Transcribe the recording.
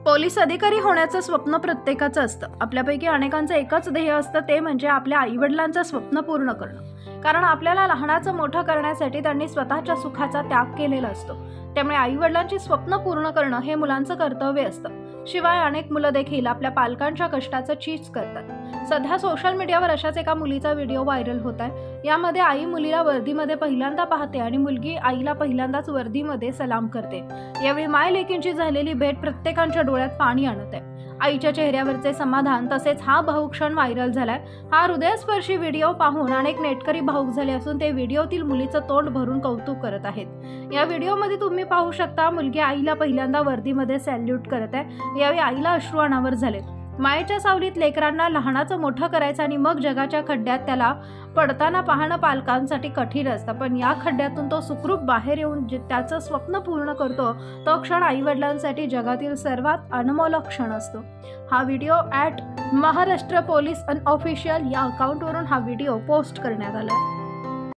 Police अधिकारी होण्याचं स्वप्न प्रत्येकाचं असतं। आपल्यापैकी अनेकांचं एकच ध्येय असतं, ते म्हणजे आपल्या आईवडिलांचं स्वप्न पूर्ण करणं। कारण आपल्याला लहानाचं मोठं करण्यासाठी त्यांनी स्वतःच्या सुखाचा त्याग केलेला असतो। त्यामुळे आईवडिलांची स्वप्न पूर्ण करणं हे मुलांचं कर्तव्य असतं। शिवाय अनेक मुलं देखील आपल्या पालकांच्या कष्टाचं चीज करतात। सध्या सोशल मीडियावर अशाच एका मुलीचा व्हिडिओ व्हायरल होत आहे। यामध्ये आई मुलीला वर्दीमध्ये पहिल्यांदा पाहते आणि मुलगी आईला पहिल्यांदाच वर्दीमध्ये सलाम करते। यावेळी माय लेकींची झालेली भेट प्रत्येकाच्या डोळ्यात पाणी आणत आहे। आईच्या चेहऱ्यावरचे समाधान तसेच हा भावूक क्षण व्हायरल झालाय। हा हृदयस्पर्शी व्हिडिओ पाहून अनेक नेटकरी भावूक झाले असून ते व्हिडिओतील मुलीचं तोंड भरून कौतुक करत आहेत। या व्हिडिओमध्ये तुम्ही पाहू शकता, मुलगी आईला पहिल्यांदा वर्दीमध्ये सॅल्यूट करत आहे। यावेळी आईला अश्रू अनावर झालेत। मायेच्या सावलीत लेकरांना लहानाचं मोठं करायचं आणि मग जगाच्या खड्ड्यात त्याला पडताना पाहणं पालकांसाठी कठीण असतं, पण या खड्ड्यातून तो सुखरूप बाहेर येऊन त्याचं स्वप्न पूर्ण करतो, तो क्षण आईवडिलांसाठी जगातील सर्वात अनमोल क्षण असतो। हा व्हिडिओ @महाराष्ट्र पोलीस अनऑफिशियल या अकाउंटवरून हा व्हिडिओ पोस्ट करण्यात आला।